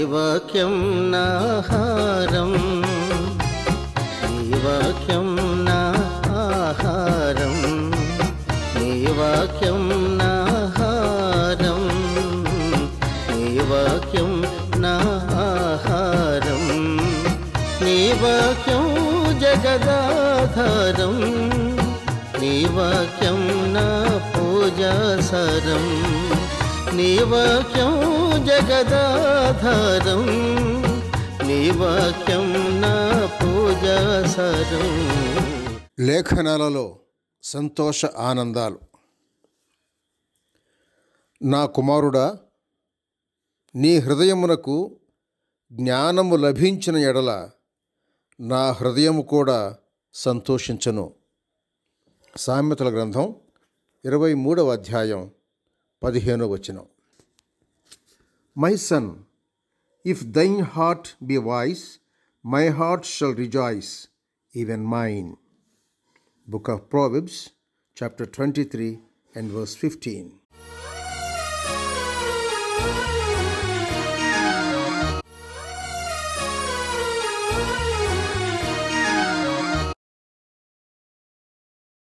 వాక్యం నాహారం, నీ వాక్యం నా ఆహారం, నీ వాక్యం నాహారం, నీ వాక్యం నా ఆహారం, నీ వాక్యం జగదాధారం, నీ వాక్యం నా పూజాసారం, నీ వాక్యం జగదాధారం, నీ వాక్యం నా పూజాసారం. లేఖనాలలో సంతోష ఆనందాలు. నా కుమారుడా, నీ హృదయమునకు జ్ఞానము లభించిన ఎడల నా హృదయము కూడా సంతోషించను. సామెతల గ్రంథం 23వ అధ్యాయం 15వ వచనం. My son, if thine heart be wise, my heart shall rejoice, even mine. Book of Proverbs, chapter 23 and verse 15.